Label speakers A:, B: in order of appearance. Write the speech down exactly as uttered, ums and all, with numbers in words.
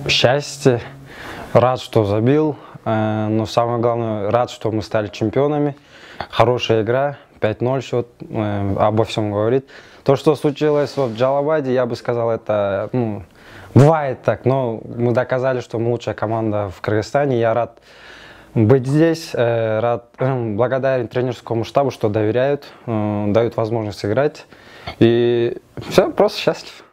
A: Счастье, рад, что забил, но самое главное, рад, что мы стали чемпионами. Хорошая игра, пять ноль счет, обо всем говорит. То, что случилось в Джалабаде, я бы сказал, это ну, бывает так, но мы доказали, что мы лучшая команда в Кыргызстане. Я рад быть здесь, рад, благодарен тренерскому штабу, что доверяют, дают возможность играть. И все, просто счастлив.